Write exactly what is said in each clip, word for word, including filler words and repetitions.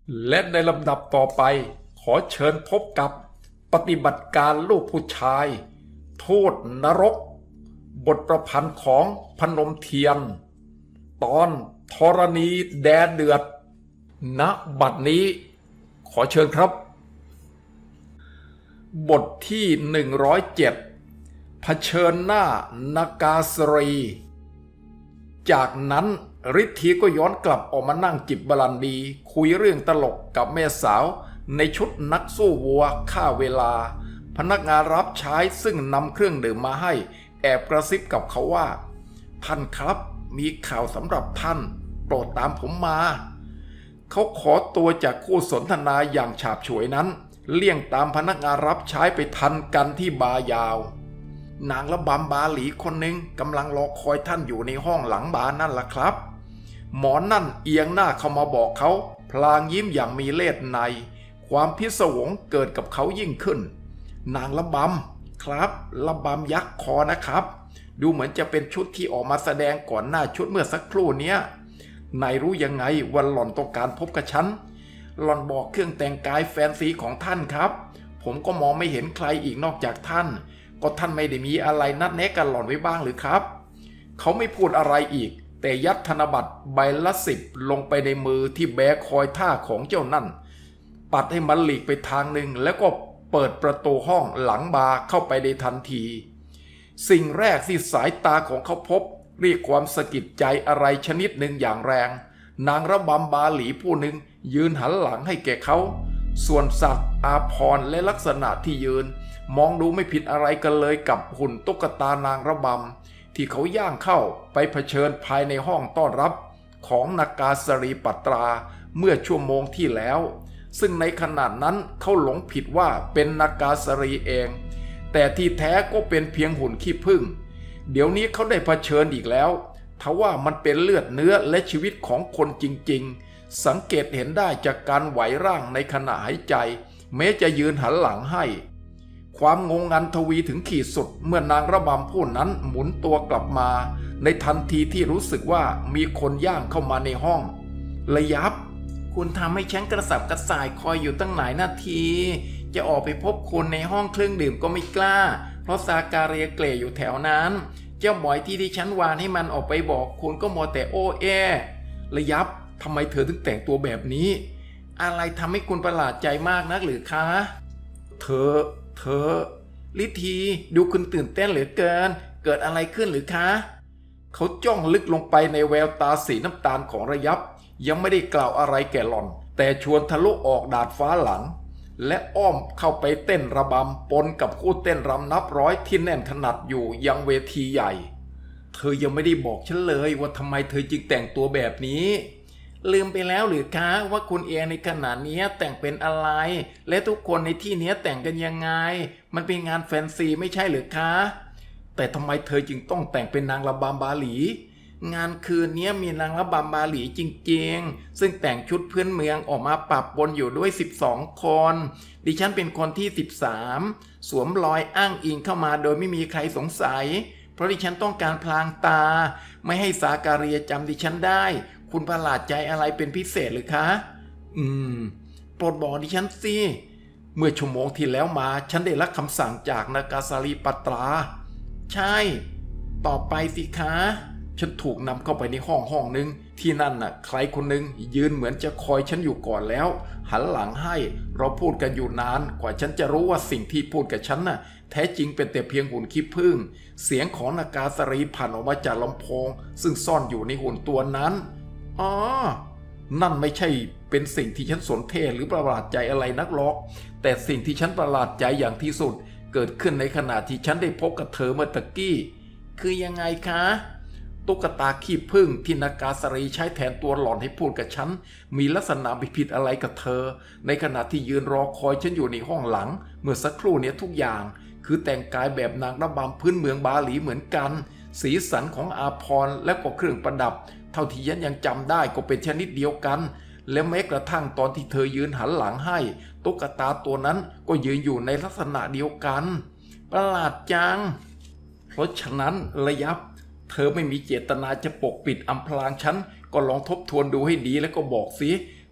และในลำดับต่อไปขอเชิญพบกับปฏิบัติการลูกผู้ชายโทษนรกบทประพันธ์ของพนมเทียนตอนธรณีแดนเดือดณบัดนี้ขอเชิญครับบทที่หนึ่งร้อยเจ็ดเผชิญหน้านากาสรีจากนั้นฤทธีก็ย้อนกลับออกมานั่งจิบบาลันดีคุยเรื่องตลกกับแม่สาวในชุดนักสู้วัวฆ่าเวลาพนักงานรับใช้ซึ่งนำเครื่องดื่มมาให้แอบกระซิบกับเขาว่าท่านครับมีข่าวสำหรับท่านโปรดตามผมมาเขาขอตัวจากคู่สนทนาอย่างฉาบฉวยนั้นเลี่ยงตามพนักงานรับใช้ไปทันกันที่บาร์ยาวนางระบำบาหลีคนหนึ่งกำลังรอคอยท่านอยู่ในห้องหลังบาร์นั่นล่ะครับหมอนั่นเอียงหน้าเข้ามาบอกเขาพลางยิ้มอย่างมีเล่ห์ในความพิศวงเกิดกับเขายิ่งขึ้นนางระบำครับระบำยักษ์คอนะครับดูเหมือนจะเป็นชุดที่ออกมาแสดงก่อนหน้าชุดเมื่อสักครู่เนี้ยนายรู้ยังไงว่าหล่อนต้องการพบกับฉันหล่อนบอกเครื่องแต่งกายแฟนซีของท่านครับผมก็มองไม่เห็นใครอีกนอกจากท่านก็ท่านไม่ได้มีอะไรนัดแนะกันหล่อนไว้บ้างหรือครับเขาไม่พูดอะไรอีกแต่ยัดธนบัตรใบละสิบลงไปในมือที่แบคอยท่าของเจ้านั่นปัดให้มันหลีกไปทางหนึ่งแล้วก็เปิดประตูห้องหลังบาร์เข้าไปในทันทีสิ่งแรกที่สายตาของเขาพบเรียกความสะกิดใจอะไรชนิดหนึ่งอย่างแรงนางระบำบาหลีผู้หนึ่งยืนหันหลังให้แก่เขาส่วนศักดิ์อาภรณ์และลักษณะที่ยืนมองดูไม่ผิดอะไรกันเลยกับหุ่นตุ๊กตานางระบำที่เขาย่างเข้าไปเผชิญภายในห้องต้อนรับของนากาสรีปัตราเมื่อชั่วโมงที่แล้วซึ่งในขณะนั้นเขาหลงผิดว่าเป็นนากาสรีเองแต่ที่แท้ก็เป็นเพียงหุ่นขี้ผึ้งเดี๋ยวนี้เขาได้เผชิญอีกแล้วทว่ามันเป็นเลือดเนื้อและชีวิตของคนจริงๆสังเกตเห็นได้จากการไหวร่างในขณะหายใจแม้จะยืนหันหลังให้ความงงงันทวีถึงขีดสุดเมื่อนางระบำผู้นั้นหมุนตัวกลับมาในทันทีที่รู้สึกว่ามีคนย่างเข้ามาในห้องระยับคุณทำให้ฉันกระสับกระส่ายคอยอยู่ตั้งหลายนาทีจะออกไปพบคุณในห้องเครื่องดื่มก็ไม่กล้าเพราะซาการเรียเกลอยู่แถวนั้นเจ้าหมอยที่ที่ฉันวานให้มันออกไปบอกคุณก็มัวแต่โอ้แอระยับทำไมเธอถึงแต่งตัวแบบนี้อะไรทำให้คุณประหลาดใจมากนักหรือคะเธอเธอลิธีดูคุณตื่นเต้นเหลือเกินเกิดอะไรขึ้นหรือคะเขาจ้องลึกลงไปในแววตาสีน้ำตาลของระยับยังไม่ได้กล่าวอะไรแก่หล่อนแต่ชวนทะลุออกดาดฟ้าหลังและอ้อมเข้าไปเต้นระบำปนกับคู่เต้นรำนับร้อยที่แน่นขนาดอยู่ยังเวทีใหญ่เธอยังไม่ได้บอกฉันเลยว่าทำไมเธอจึงแต่งตัวแบบนี้ลืมไปแล้วหรือคะว่าคุณเองในขณะนี้แต่งเป็นอะไรและทุกคนในที่นี้แต่งกันยังไงมันเป็นงานแฟนซีไม่ใช่หรือคะแต่ทำไมเธอจึงต้องแต่งเป็นนางระบำบาหลีงานคืนนี้มีนางระบำบาหลีจริงๆซึ่งแต่งชุดพื้นเมืองออกมาปะปนอยู่ด้วยสิบสองคนดิฉันเป็นคนที่สิบสามสวมรอยอ้างอิงเข้ามาโดยไม่มีใครสงสัยเพราะดิฉันต้องการพลางตาไม่ให้สาการียจำดิฉันได้คุณประหลาดใจอะไรเป็นพิเศษหรือคะอืมโปรดบอกดิฉันสิเมื่อชั่วโมงที่แล้วมาฉันได้รับคำสั่งจากนากาสรีปัตราใช่ต่อไปสิคะฉันถูกนำเข้าไปในห้องห้องนึงที่นั่นน่ะใครคนนึงยืนเหมือนจะคอยฉันอยู่ก่อนแล้วหันหลังให้เราพูดกันอยู่นานกว่าฉันจะรู้ว่าสิ่งที่พูดกับฉันน่ะแท้จริงเป็นแต่เพียงหุ่นขี้ผึ้งเสียงของนากาสรีผ่านออกมาจากลำโพงซึ่งซ่อนอยู่ในหุ่นตัวนั้นอ๋อนั่นไม่ใช่เป็นสิ่งที่ฉันสนเท่หรือประหลาดใจอะไรนักหรอกแต่สิ่งที่ฉันประหลาดใจอย่างที่สุดเกิดขึ้นในขณะที่ฉันได้พบกับเธอเมื่อตะกี้คือยังไงคะตุ๊กตาขี้ผึ้งที่นากาสรีใช้แทนตัวหล่อนให้พูดกับฉันมีลักษณะผิดอะไรกับเธอในขณะที่ยืนรอคอยฉันอยู่ในห้องหลังเมื่อสักครู่นี้ทุกอย่างคือแต่งกายแบบนางระบำพื้นเมืองบาหลีเหมือนกันสีสันของอาภรณ์และก็เครื่องประดับเท่าที่ฉันยังจำได้ก็เป็นชนิดเดียวกันและแม้กระทั่งตอนที่เธอยืนหันหลังให้ตุ๊กตาตัวนั้นก็ยืนอยู่ในลักษณะเดียวกันประหลาดจังเพราะฉะนั้นระยับเธอไม่มีเจตนาจะปกปิดอำพรางฉันก็ลองทบทวนดูให้ดีแล้วก็บอกสิ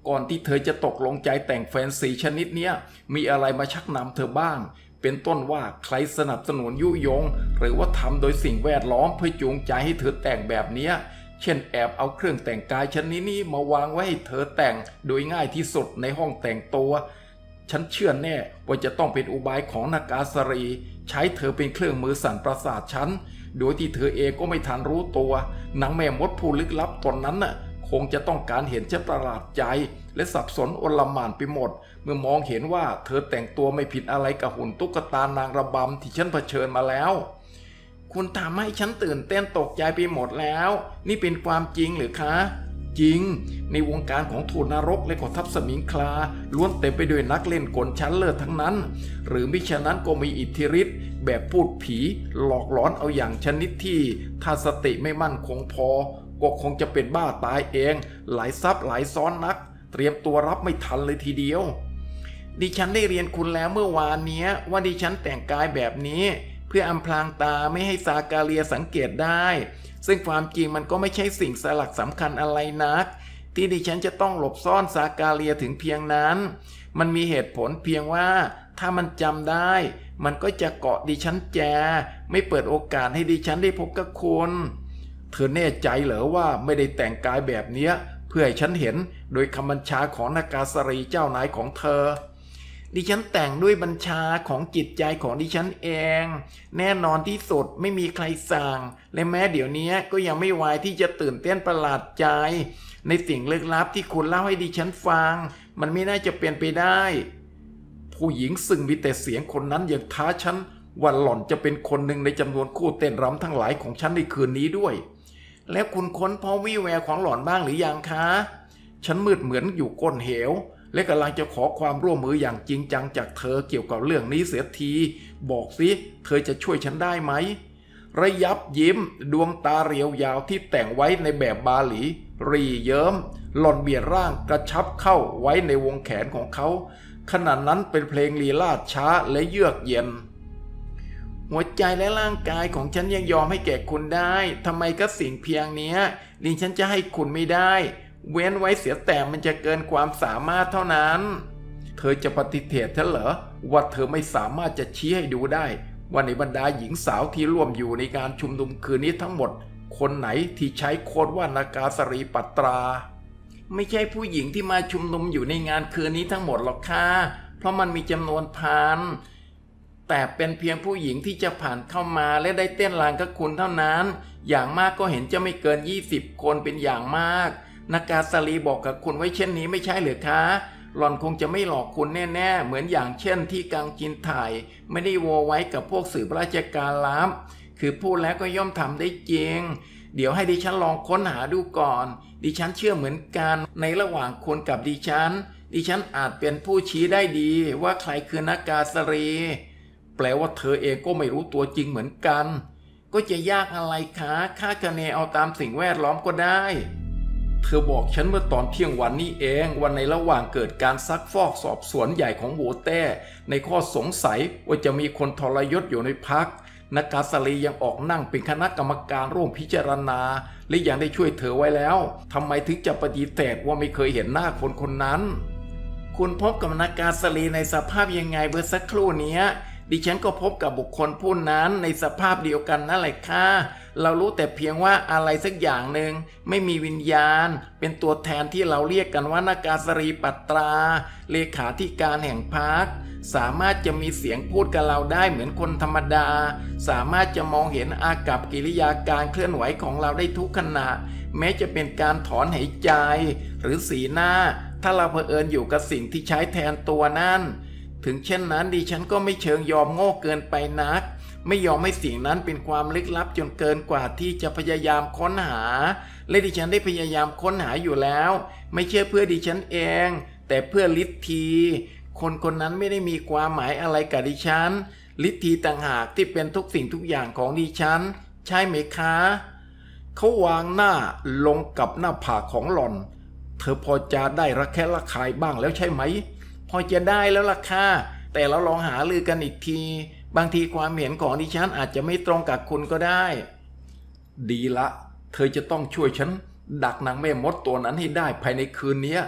ก่อนที่เธอจะตกลงใจแต่งแฟนซีชนิดเนี้ยมีอะไรมาชักนำเธอบ้างเป็นต้นว่าใครสนับสนุนยุยงหรือว่าทำโดยสิ่งแวดล้อมเพื่อจูงใจให้เธอแต่งแบบเนี้ยเช่นแอบเอาเครื่องแต่งกายชนิดนี้มาวางไว้ให้เธอแต่งโดยง่ายที่สุดในห้องแต่งตัวฉันเชื่อแน่ว่าจะต้องเป็นอุบายของนากาสรีใช้เธอเป็นเครื่องมือสั่นประสาทฉันโดยที่เธอเองก็ไม่ทันรู้ตัวนางแม่มดผู้ลึกลับตนนั้นน่ะคงจะต้องการเห็นฉันประหลาดใจและสับสนโอลหม่านไปหมดเมื่อมองเห็นว่าเธอแต่งตัวไม่ผิดอะไรกับหุ่นตุ๊กตานางระบำที่ฉันเผชิญมาแล้วคุณทำให้ฉันตื่นเต้นตกใจไปหมดแล้วนี่เป็นความจริงหรือคะจริงในวงการของทูตนรกและของทัพสมิงคลาล้วนเต็มไปด้วยนักเล่นกลชั้นเลิศทั้งนั้นหรือมิฉะนั้นก็มีอิทธิฤทธิ์แบบพูดผีหลอกหลอนเอาอย่างชนิดที่ถ้าสติไม่มั่นคงพอก็คงจะเป็นบ้าตายเองหลายซับหลายซ้อนนักเตรียมตัวรับไม่ทันเลยทีเดียวดิฉันได้เรียนคุณแล้วเมื่อวานนี้ว่าดิฉันแต่งกายแบบนี้เพื่ออำพรางตาไม่ให้ซากาเลียสังเกตได้ซึ่งความจริงมันก็ไม่ใช่สิ่งสลักสำคัญอะไรนักที่ดิฉันจะต้องหลบซ่อนซากาเลียถึงเพียงนั้นมันมีเหตุผลเพียงว่าถ้ามันจำได้มันก็จะเกาะดิฉันแจไม่เปิดโอกาสให้ดิฉันได้พบกับคุณเธอแน่ใจเหรอว่าไม่ได้แต่งกายแบบนี้เพื่อให้ฉันเห็นโดยคำบัญชาของนากาสรีเจ้านายของเธอดิฉันแต่งด้วยบัญชาของจิตใจของดิฉันเองแน่นอนที่สุดไม่มีใครสั่งและแม้เดี๋ยวนี้ก็ยังไม่วายที่จะตื่นเต้นประหลาดใจในสิ่งลึกลับที่คุณเล่าให้ดิฉันฟังมันไม่น่าจะเป็นไปได้ผู้หญิงซึ่งมีแต่เสียงคนนั้นยังท้าฉันว่าหล่อนจะเป็นคนหนึ่งในจำนวนคู่เต้นรำทั้งหลายของฉันในคืนนี้ด้วยแล้วคุณค้นพบวี่แววของหล่อนบ้างหรือยังคะฉันมืดเหมือนอยู่ก้นเหวและกำลังจะขอความร่วมมืออย่างจริงจังจากเธอเกี่ยวกับเรื่องนี้เสียทีบอกสิเธอจะช่วยฉันได้ไหมระยับยิ้มดวงตาเรียวยาวที่แต่งไว้ในแบบบาหลีรีเยิ้มหล่อนเบียดร่างกระชับเข้าไว้ในวงแขนของเขาขณะนั้นเป็นเพลงลีลาศช้าและเยือกเย็นหัวใจและร่างกายของฉันยังยอมให้แก่คุณได้ทำไมก็สิ่งเพียงนี้ดิฉันจะให้คุณไม่ได้เว้นไว้เสียแต่มันจะเกินความสามารถเท่านั้นเธอจะปฏิเสธฉันเหรอว่าเธอไม่สามารถจะชี้ให้ดูได้ว่าในบรรดาหญิงสาวที่ร่วมอยู่ในการชุมนุมคืนนี้ทั้งหมดคนไหนที่ใช้โค้ดว่านากาสรีปัตราไม่ใช่ผู้หญิงที่มาชุมนุมอยู่ในงานคืนนี้ทั้งหมดหรอกค่ะเพราะมันมีจำนวนพันแต่เป็นเพียงผู้หญิงที่จะผ่านเข้ามาและได้เต้นรำกับคุณเท่านั้นอย่างมากก็เห็นจะไม่เกินยี่สิบคนเป็นอย่างมากนากาสรีบอกกับคุณไว้เช่นนี้ไม่ใช่หรือคะหล่อนคงจะไม่หลอกคุณแน่ๆเหมือนอย่างเช่นที่กังจินถ่ายไม่ได้โวไว้กับพวกสื่อราชการลับคือพูดแล้วก็ย่อมทำได้จริงเดี๋ยวให้ดิฉันลองค้นหาดูก่อนดิฉันเชื่อเหมือนกันในระหว่างคุณกับดิฉันดิฉันอาจเป็นผู้ชี้ได้ดีว่าใครคือนากาสรีแปลว่าเธอเองก็ไม่รู้ตัวจริงเหมือนกันก็จะยากอะไรคะคาดคะเนเอาตามสิ่งแวดล้อมก็ได้เธอบอกฉันเมื่อตอนเที่ยงวันนี้เองวันในระหว่างเกิดการซักฟอกสอบสวนใหญ่ของโวเต้ในข้อสงสัยว่าจะมีคนทรยศอยู่ในพรรคนากาสรียังออกนั่งเป็นคณะกรรมการร่วมพิจารณาและยังได้ช่วยเธอไว้แล้วทำไมถึงจะปฏิเสธว่าไม่เคยเห็นหน้าคนคนนั้นคุณพบกับนากาสรีในสภาพยังไงเมื่อสักครู่นี้ดิฉันก็พบกับบุคคลผู้นั้นในสภาพเดียวกันนั่นแหละค่ะเรารู้แต่เพียงว่าอะไรสักอย่างหนึ่งไม่มีวิญญาณเป็นตัวแทนที่เราเรียกกันว่านากาสรีปัตราเลขาธิการแห่งพรรคสามารถจะมีเสียงพูดกับเราได้เหมือนคนธรรมดาสามารถจะมองเห็นอากับกิริยาการเคลื่อนไหวของเราได้ทุกขณะแม้จะเป็นการถอนหายใจหรือสีหน้าถ้าเราเผอิญอยู่กับสิ่งที่ใช้แทนตัวนั้นถึงเช่นนั้นดิฉันก็ไม่เชิงยอมโง่เกินไปนักไม่ยอมให้สิ่งนั้นเป็นความลึกลับจนเกินกว่าที่จะพยายามค้นหาและดิฉันได้พยายามค้นหาอยู่แล้วไม่ใช่เพื่อดิฉันเองแต่เพื่อฤทธีคนคนนั้นไม่ได้มีความหมายอะไรกับดิฉันฤทธีต่างหากที่เป็นทุกสิ่งทุกอย่างของดิฉันใช่ไหมคะเขาวางหน้าลงกับหน้าผากของหล่อนเธอพอจะได้ระแคะระคายบ้างแล้วใช่ไหมพอจะได้แล้วล่ะค่ะแต่เราลองหาลือกันอีกทีบางทีความเห็นของดิฉันอาจจะไม่ตรงกับคุณก็ได้ดีละเธอจะต้องช่วยฉันดักนางแม่มดตัวนั้นให้ได้ภายในคืนนี้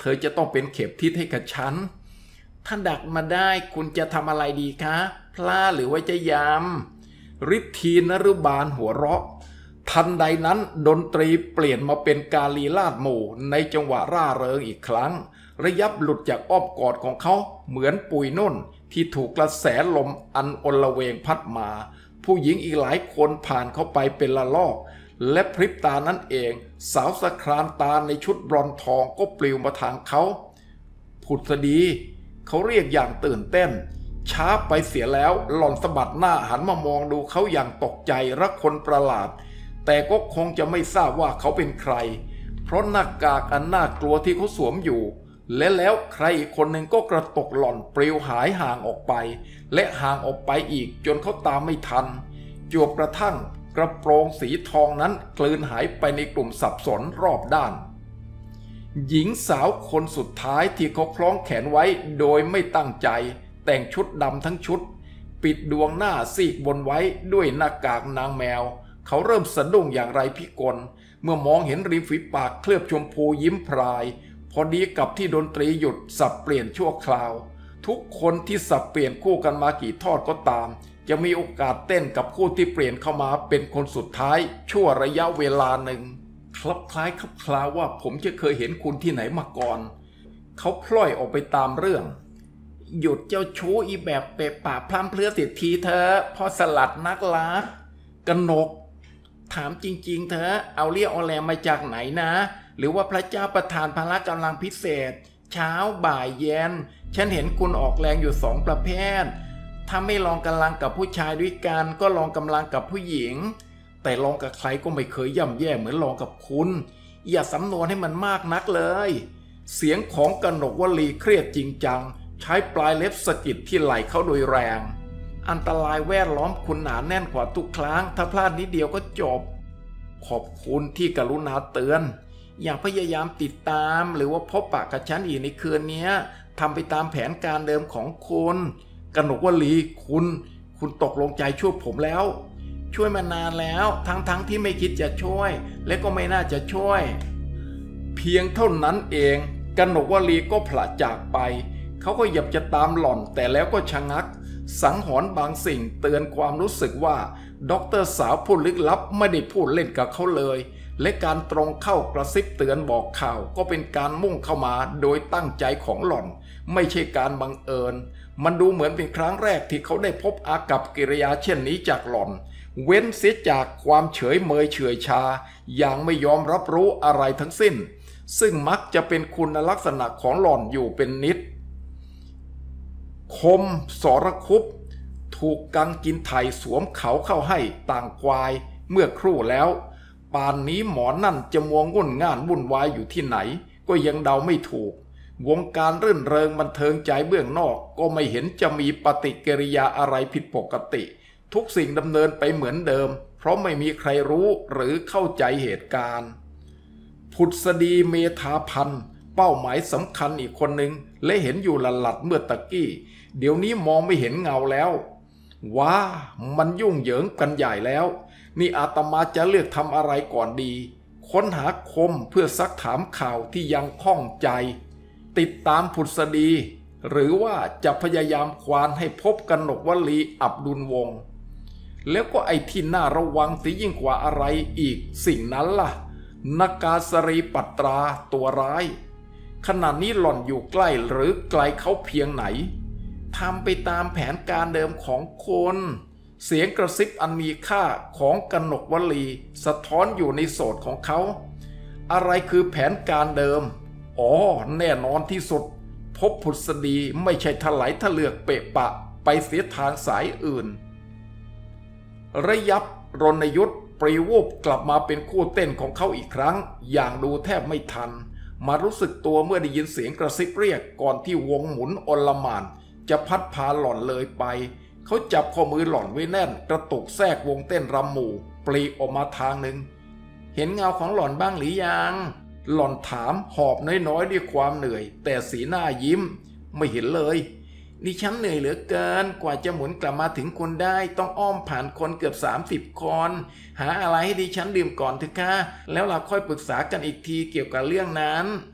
เธอจะต้องเป็นเข็มทิศให้กับฉันถ้าดักมาได้คุณจะทำอะไรดีคะพลาหรือว่าจะยำฤทธีนฤบาลหัวเราะทันใดนั้นดนตรีเปลี่ยนมาเป็นกาลีลาดหมู่ในจังหวะร่าเริงอีกครั้งระยับหลุดจากอ้อมกอดของเขาเหมือนปุยนุ่นที่ถูกกระแสลมอันอลเวงพัดมาผู้หญิงอีกหลายคนผ่านเข้าไปเป็นละลอกและพริบตานั้นเองสาวสะครานตาในชุดบรอนทองก็ปลิวมาทางเขาผุดสดีเขาเรียกอย่างตื่นเต้นช้าไปเสียแล้วหล่อนสะบัดหน้าหันมามองดูเขาอย่างตกใจรักคนประหลาดแต่ก็คงจะไม่ทราบว่าเขาเป็นใครเพราะหน้ากากอันน่ากลัวที่เขาสวมอยู่และแล้วใครอีกคนหนึ่งก็กระตกหล่อนปลิวหายห่างออกไปและห่างออกไปอีกจนเขาตามไม่ทันจวบกระทั่งกระโปรงสีทองนั้นกลืนหายไปในกลุ่มสับสนรอบด้านหญิงสาวคนสุดท้ายที่เขาคล้องแขนไว้โดยไม่ตั้งใจแต่งชุดดำทั้งชุดปิดดวงหน้าซีกบนไว้ด้วยหน้ากากนางแมวเขาเริ่มสะดุ้งอย่างไรพิกลเมื่อมองเห็นริมฝีปากเคลือบชมพูยิ้มพรายพอดีกับที่ดนตรีหยุดสับเปลี่ยนชั่วคราวทุกคนที่สับเปลี่ยนคู่กันมากี่ทอดก็ตามจะมีโอกาสเต้นกับคู่ที่เปลี่ยนเข้ามาเป็นคนสุดท้ายชั่วระยะเวลาหนึ่งคลับคล้ายคลับคลาว่าผมจะเคยเห็นคุณที่ไหนมาก่อนเขาพล่อยออกไปตามเรื่องหยุดเจ้าชู้อีแบบเปะปะพร่ำเพรื่อเสียทีเธอพอสลัดนักลักกนกถามจริงๆเธอเอาเรียกเอาแรงมาจากไหนนะหรือว่าพระเจ้าประทานพละกำลังพิเศษเช้าบ่ายเย็นฉันเห็นคุณออกแรงอยู่สองประเภทถ้าไม่ลองกำลังกับผู้ชายด้วยกันก็ลองกำลังกับผู้หญิงแต่ลองกับใครก็ไม่เคยย่ำแย่เหมือนลองกับคุณอย่าสำนวนให้มันมากนักเลยเสียงของกนกวลีเครียดจริงจังใช้ปลายเล็บสะกิดที่ไหล่เขาโดยแรงอันตรายแวดล้อมคุณหนาแน่นกว่าทุกครั้งถ้าพลาดนิดเดียวก็จบขอบคุณที่กรุณาเตือนอย่าพยายามติดตามหรือว่าพบปะกับฉันอีกในคืนนี้ทำไปตามแผนการเดิมของคุณกนกวลีคุณคุณตกลงใจช่วยผมแล้วช่วยมานานแล้วทั้งๆ ท, ที่ไม่คิดจะช่วยและก็ไม่น่าจะช่วยเพียงเท่านั้นเองกนกวลีก็ผละจากไปเขาก็หยับจะตามหล่อนแต่แล้วก็ชะงักสังหรณ์บางสิ่งเตือนความรู้สึกว่าด็อกเตอร์สาวผู้ลึกลับไม่ได้พูดเล่นกับเขาเลยและการตรงเข้ากระซิบเตือนบอกข่าวก็เป็นการมุ่งเข้ามาโดยตั้งใจของหล่อนไม่ใช่การบังเอิญมันดูเหมือนเป็นครั้งแรกที่เขาได้พบอากัปกิริยาเช่นนี้จากหล่อนเว้นเสียจากความเฉยเมยเฉยชาอย่างไม่ยอมรับรู้อะไรทั้งสิ้นซึ่งมักจะเป็นคุณลักษณะของหล่อนอยู่เป็นนิดคมสรคุปถูกกังกินไถ่สวมเขาเข้าให้ต่างควายเมื่อครู่แล้วป่านนี้หมอนั่นจะมัวงุ่นง่านวุ่นวายอยู่ที่ไหนก็ยังเดาไม่ถูกวงการรื่นเริงบันเทิงใจเบื้องนอกก็ไม่เห็นจะมีปฏิกิริยาอะไรผิดปกติทุกสิ่งดำเนินไปเหมือนเดิมเพราะไม่มีใครรู้หรือเข้าใจเหตุการณ์ผุดสดีเมธาพันธ์เป้าหมายสำคัญอีกคนหนึ่งและเห็นอยู่หลัดๆเมื่อตะกี้เดี๋ยวนี้มองไม่เห็นเงาแล้วว้ามันยุ่งเหยิงกันใหญ่แล้วนี่อาตมาจะเลือกทำอะไรก่อนดีค้นหาคมเพื่อซักถามข่าวที่ยังข้องใจติดตามผุดสดีหรือว่าจะพยายามควานให้พบกนกวลีอับดุลวงศ์แล้วก็ไอ้ที่น่าระวังสิยิ่งกว่าอะไรอีกสิ่งนั้นล่ะนกาสรีปัตราตัวร้ายขณะนี้หล่อนอยู่ใกล้หรือไกลเขาเพียงไหนทำไปตามแผนการเดิมของคนเสียงกระซิบอันมีค่าของกนกวลีสะท้อนอยู่ในโสตของเขาอะไรคือแผนการเดิมอ๋อแน่นอนที่สุดพบผุดสดีไม่ใช่ถลายทะเลือกเปะปะไปเสียทางสายอื่นระยับรณยุทธปรีวูบกลับมาเป็นคู่เต้นของเขาอีกครั้งอย่างดูแทบไม่ทันมารู้สึกตัวเมื่อได้ยินเสียงกระซิบเรียกก่อนที่วงหมุนอลหม่านจะพัดพาหล่อนเลยไปเขาจับข้อมือหล่อนไว้แน่นกระตุกแทรกวงเต้นรำหมู่ปลีออกมาทางหนึ่งเห็นเงาของหล่อนบ้างหรือยังหล่อนถามหอบน้อยๆด้วยความเหนื่อยแต่สีหน้ายิ้มไม่เห็นเลยดิฉันเหนื่อยเหลือเกินกว่าจะหมุนกลับมาถึงคุณได้ต้องอ้อมผ่านคนเกือบสามสิบคนหาอะไรให้ดิฉันดื่มก่อนเถอะค่ะแล้วเราค่อยปรึกษากันอีกทีเกี่ยวกับเรื่องนั้น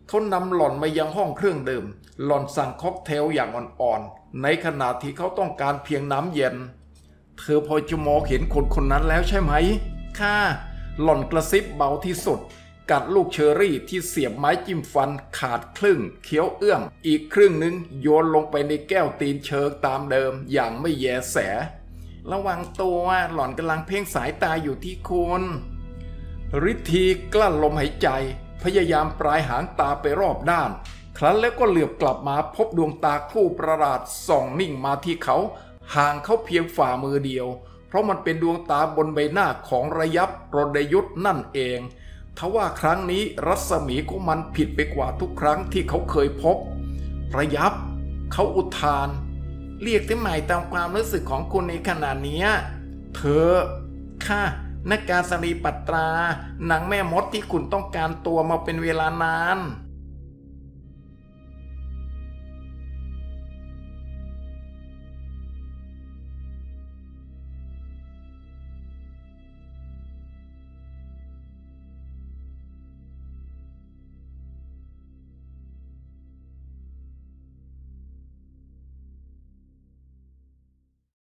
เขานำหล่อนมายังห้องเครื่องดื่มหล่อนสั่งค็อกเทลอย่างอ่อนๆในขณะที่เขาต้องการเพียงน้ำเย็นเธอพอจะมองเห็นคนคนนั้นแล้วใช่ไหมค่ะหล่อนกระซิบเบาที่สุดกัดลูกเชอรี่ที่เสียบไม้จิ้มฟันขาดครึ่งเคี้ยวเอื้อมอีกครึ่งหนึ่งโยนลงไปในแก้วตีนเชิงตามเดิมอย่างไม่แยแสระวังตัวหล่อนกำลังเพ่งสายตาอยู่ที่คุณฤทธีกลั้นลมหายใจพยายามปลายหางตาไปรอบด้านครั้นแล้วก็เหลือบกลับมาพบดวงตาคู่ประหลาดส่องนิ่งมาที่เขาห่างเขาเพียงฝ่ามือเดียวเพราะมันเป็นดวงตาบนใบหน้าของระยับรดยุทธ์นั่นเองทว่าครั้งนี้รัศมีของมันผิดไปกว่าทุกครั้งที่เขาเคยพบระยับเขาอุทานเรียกได้ใหม่ตามความรู้สึกของคุณในขณะนี้เธอค่ะนักการสรีปัตรานางแม่มดที่คุณต้องการตัวมาเป็นเวลานาน